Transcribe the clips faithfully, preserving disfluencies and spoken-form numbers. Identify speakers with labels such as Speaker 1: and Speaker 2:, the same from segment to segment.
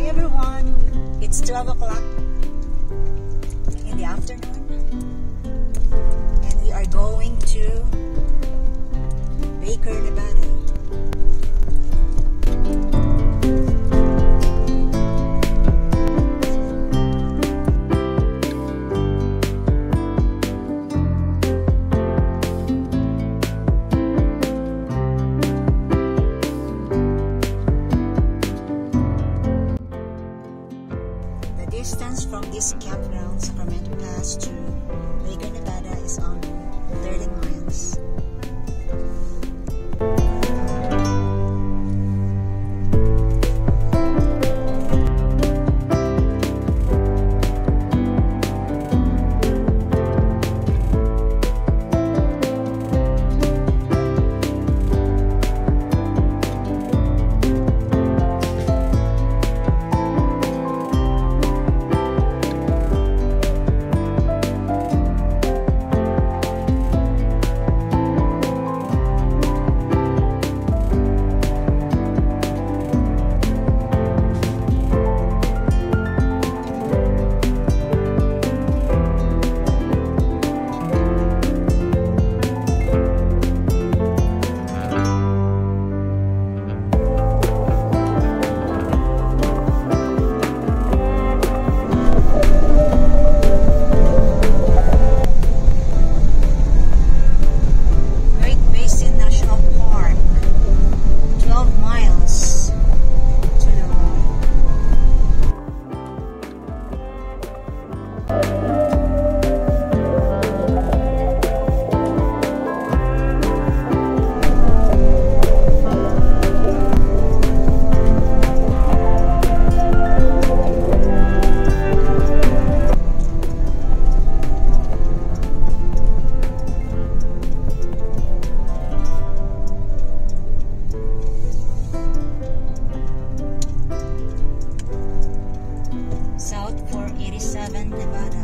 Speaker 1: everyone, it's twelve o'clock in the afternoon and we are going to Basin, Nevada. Distance from this campground, Sacramento Pass, to Basin, Nevada is only thirty miles. Basin Nevada.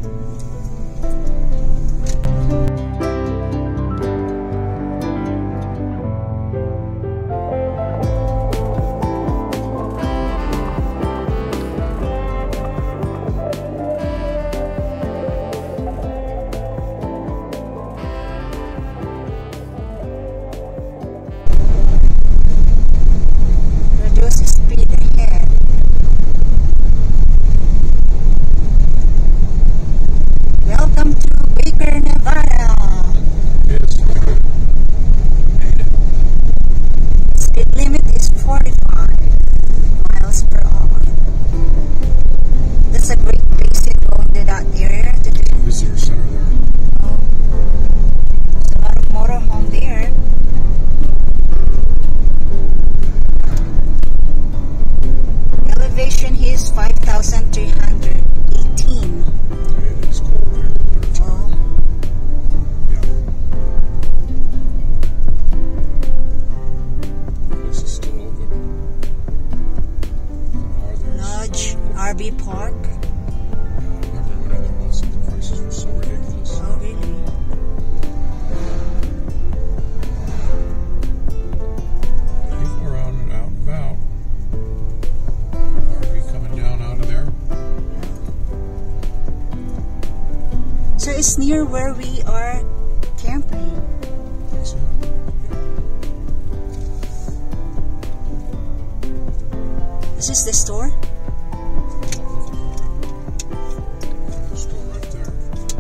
Speaker 1: Reduce speed ahead. Welcome to Basin, Nevada.
Speaker 2: Yes.
Speaker 1: Speed limit is forty-five miles per hour. That's a great basin going to that area today.
Speaker 2: Visitor center there.
Speaker 1: Oh. There's a lot of motorhome there. Elevation is five thousand three hundred eighteen.
Speaker 2: It is cold there.
Speaker 1: Oh.
Speaker 2: Yeah. This is still open. Or there's
Speaker 1: Lodge, R V Park.
Speaker 2: Yeah, I remember when there was, the prices were so ridiculous.
Speaker 1: Oh, really?
Speaker 2: People are out and out and about. R V coming down out of there.
Speaker 1: So it's near where we are camping.
Speaker 2: That's it.
Speaker 1: Is this the store?
Speaker 2: The store right there.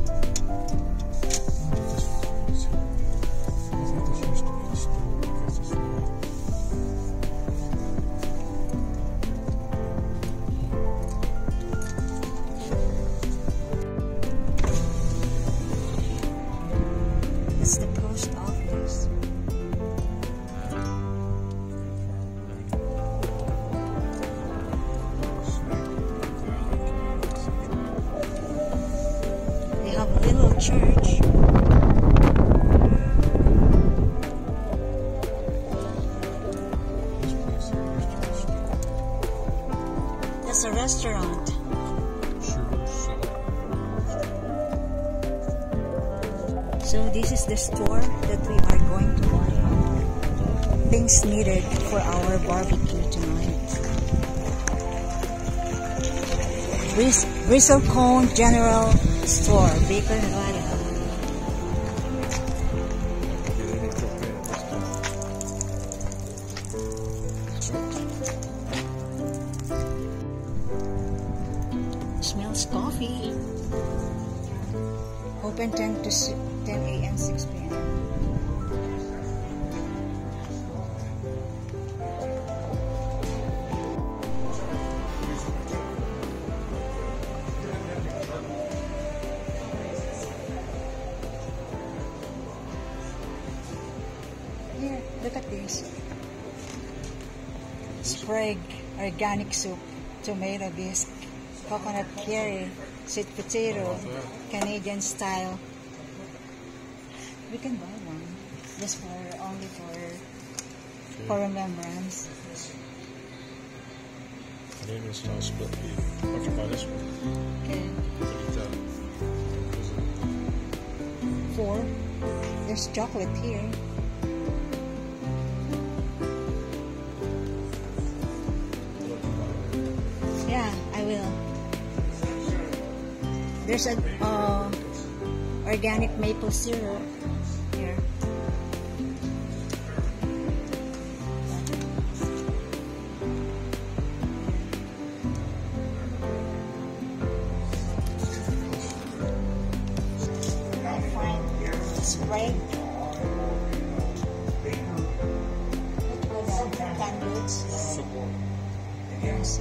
Speaker 2: I thought this used to be a store. I guess it's not.
Speaker 1: It's the post office. They have a little church.
Speaker 2: This place here used to be a store.
Speaker 1: That's a restaurant.
Speaker 2: Sugar Cellar.
Speaker 1: So this is the store that we are going to buy things needed for our barbecue tonight. Bris Bristle Cone General Store, Basin Nevada. Smells coffee. Open ten to ten A M six P M Here, look at this. Sprague organic soup, tomato bisque, coconut curry, sweet potato, Canadian style. We can buy one just for only for
Speaker 2: Okay.
Speaker 1: for remembrance.
Speaker 2: Canadian style split beef. Why don't you buy this one?
Speaker 1: Okay,
Speaker 2: Eat that.
Speaker 1: four. There's chocolate here. Yeah, I will. There's a uh, organic maple syrup here. Sprite. What the canned goods? Yes.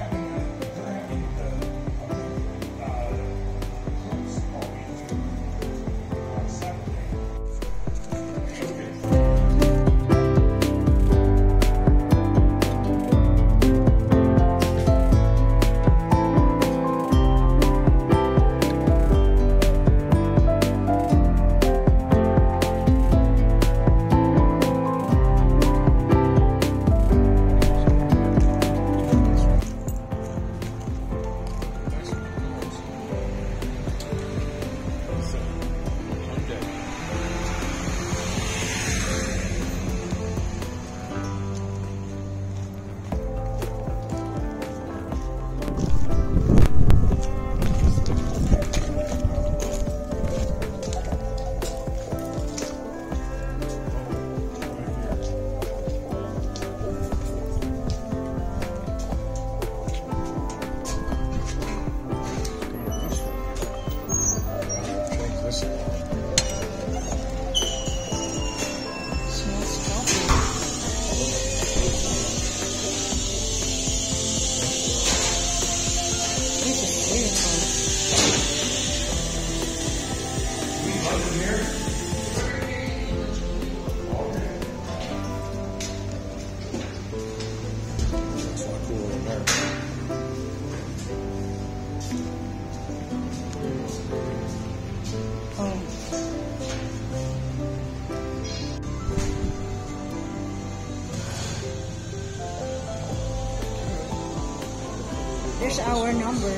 Speaker 1: There's our number.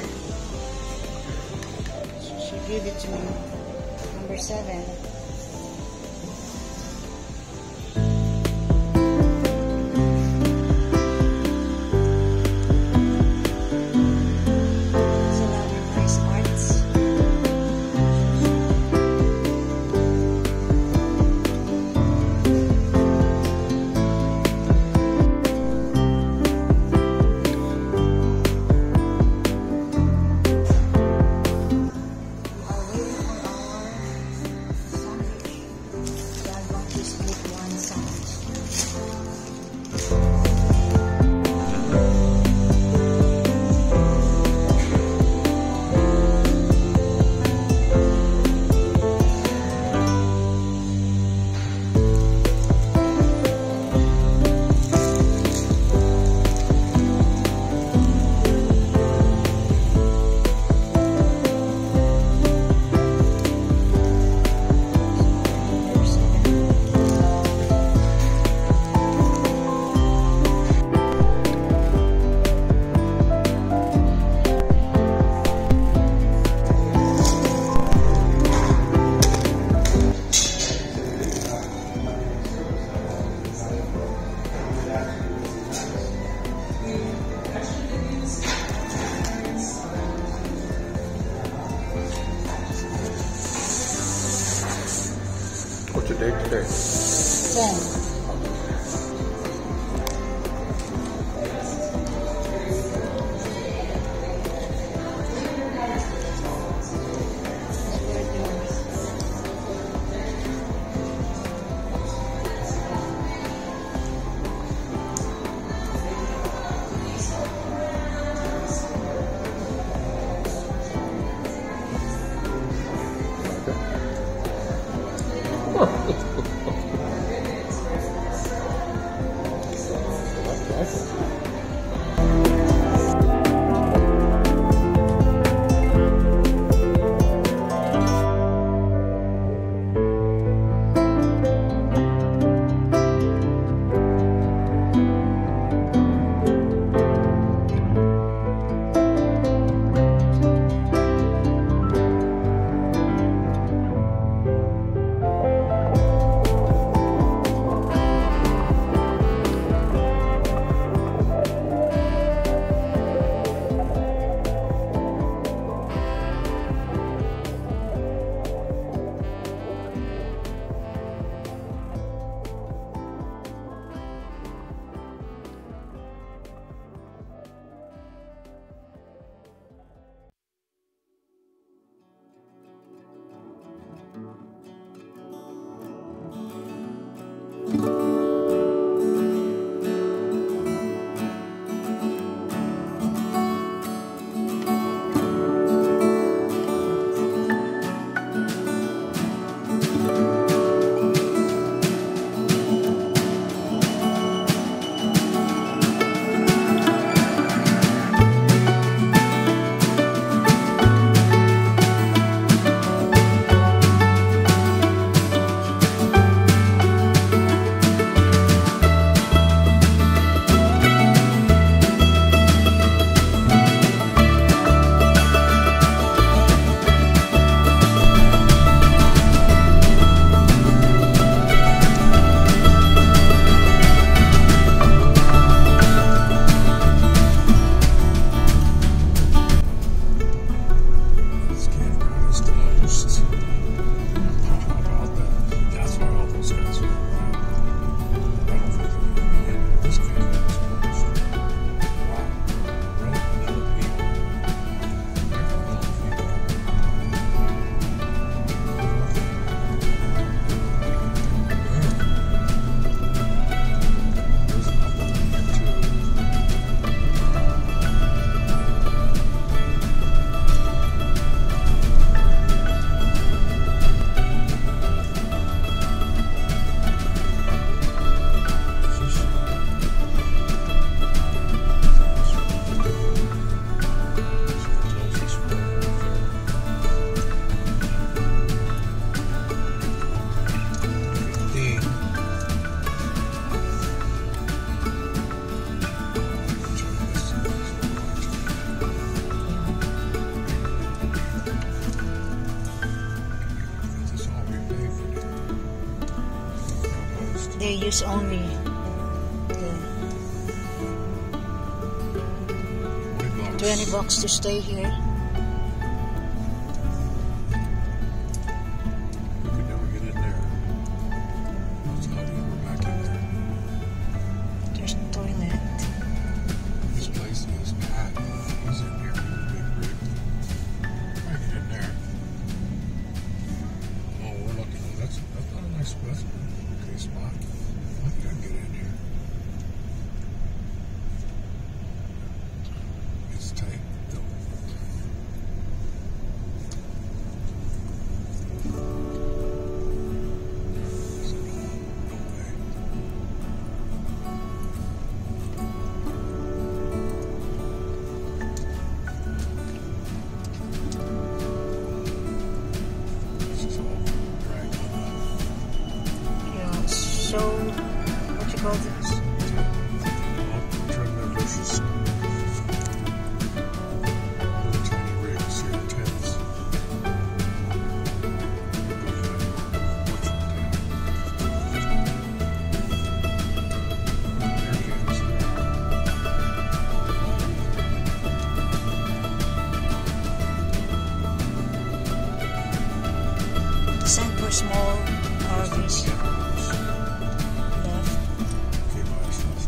Speaker 1: She gave it to me. Number seven. It's a lot of nice arts.
Speaker 2: date today?
Speaker 1: ten. They use only the twenty bucks to stay here.
Speaker 2: You could never get in there. That's how you were back in there.
Speaker 1: There's no toilet.
Speaker 2: This place is packed. He's in here with a big rig. I get in there. Oh, we're looking. That's that's not a nice spot. Okay, spot. I think I can get in here. It's tight though. So, no way. This is all dragged on.
Speaker 1: Yeah, so what you call this?
Speaker 2: Tremendous. Little tiny rigs here, tents.
Speaker 1: Send for small R V. Nice. Left.
Speaker 2: Okay, bye. Stuff.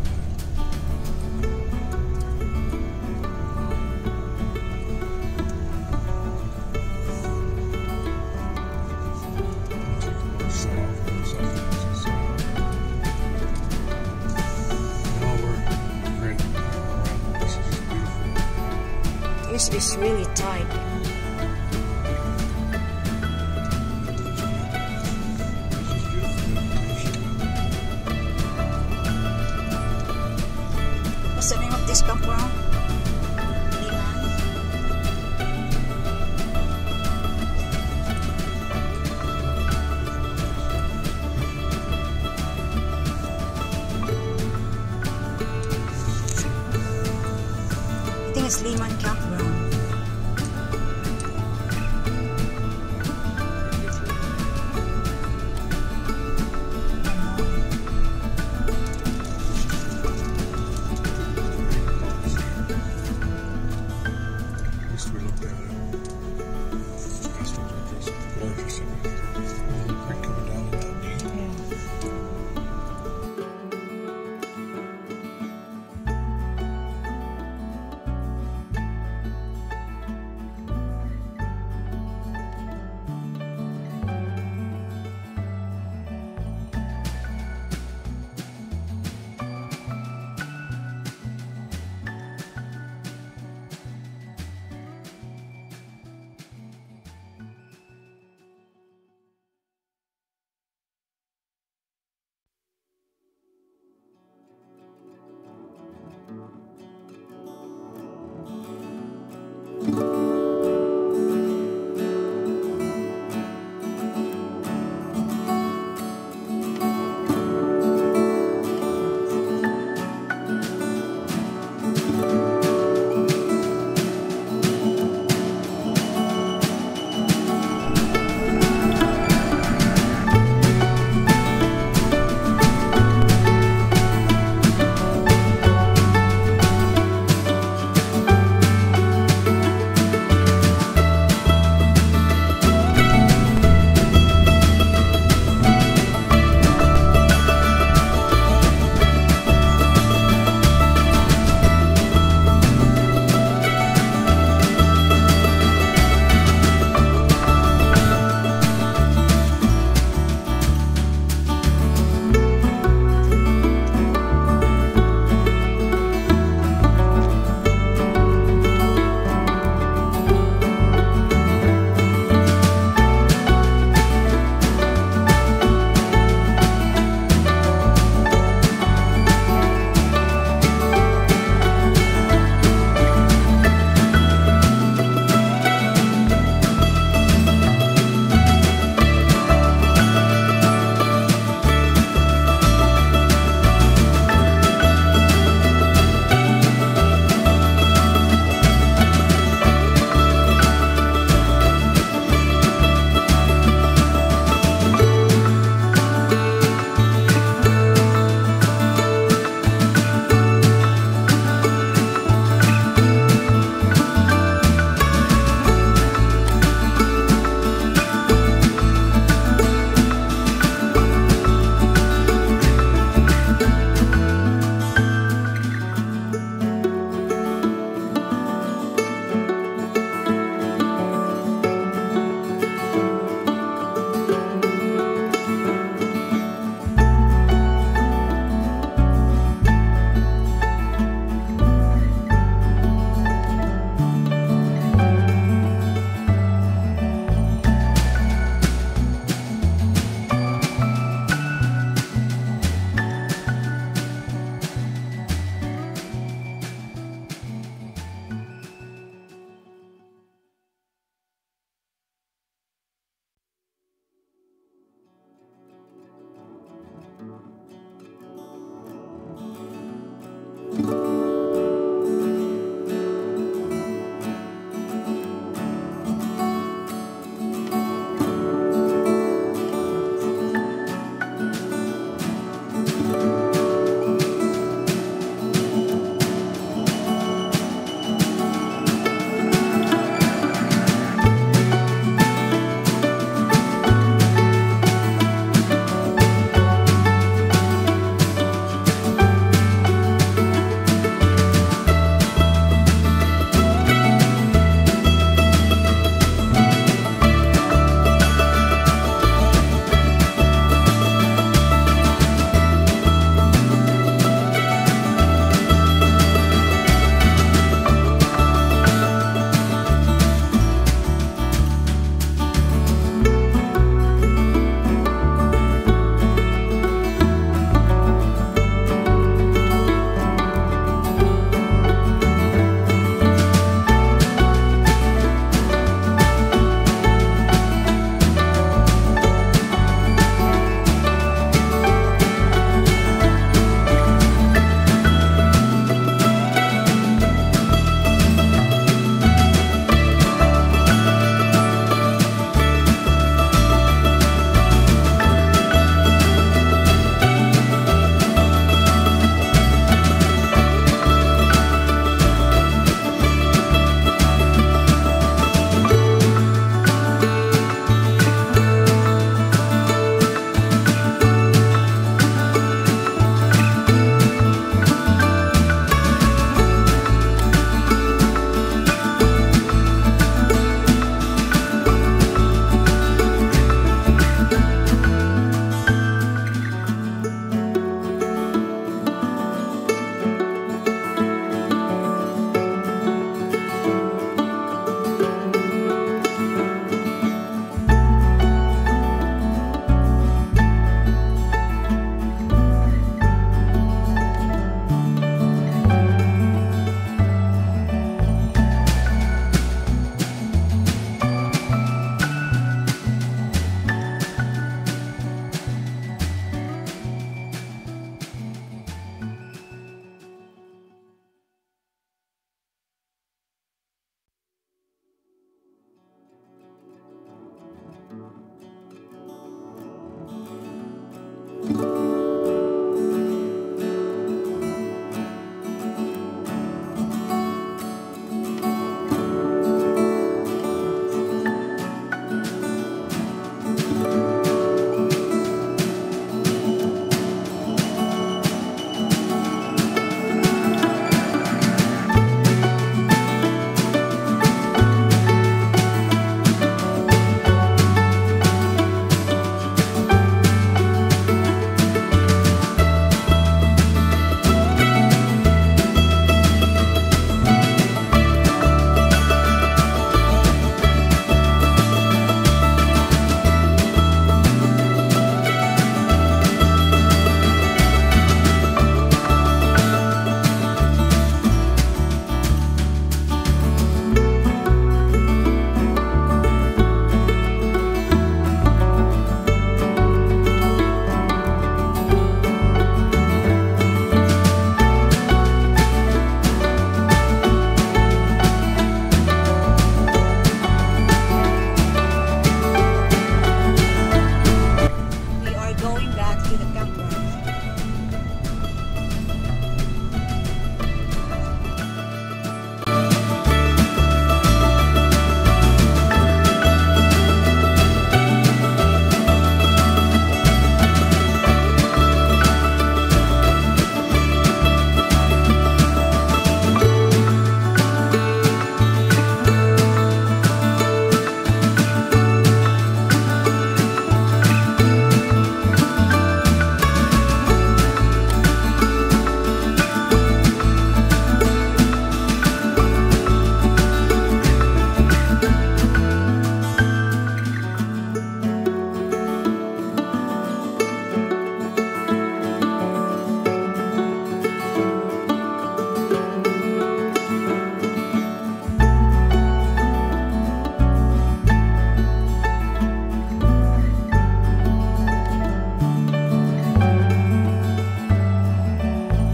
Speaker 1: This is really tight. What's the name of this campground? Liman? I think it's Liman Campground.